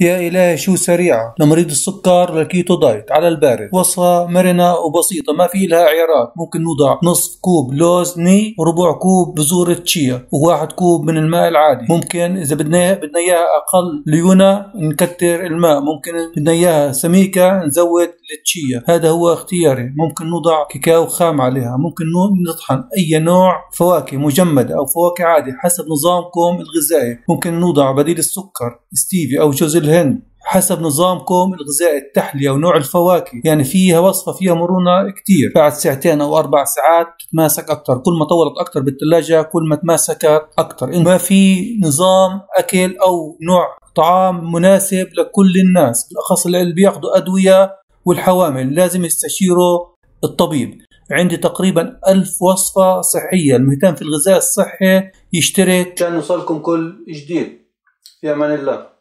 يا إلهي شو سريعة لمريض السكر للكيتو دايت على البارد. وصفة مرنة وبسيطة ما في لها عيارات. ممكن نوضع نصف كوب لوز ني وربع كوب بذور تشيا وواحد كوب من الماء العادي. ممكن إذا بدنا إياها أقل ليونة نكتر الماء. ممكن بدنا إياها سميكة نزود التشيا. هذا هو اختياري. ممكن نوضع كاكاو خام عليها. ممكن نطحن أي نوع فواكه مجمدة أو فواكه عادي حسب نظامكم الغذائي. ممكن نوضع بديل السكر ستيفي أو جوز الهند حسب نظامكم الغذائي، التحلية ونوع الفواكه. يعني فيها وصفة فيها مرونة كتير. بعد ساعتين أو 4 ساعات تتماسك أكتر. كل ما طولت أكتر بالثلاجة كل ما تماسكت أكتر. ما في نظام أكل أو نوع طعام مناسب لكل الناس، بالأخص اللي بياخدوا أدوية والحوامل لازم يستشيروا الطبيب. عندي تقريبا 1000 وصفة صحية. المهتم في الغذاء الصحي يشترك عشان يوصلكم كل جديد. في أمان الله.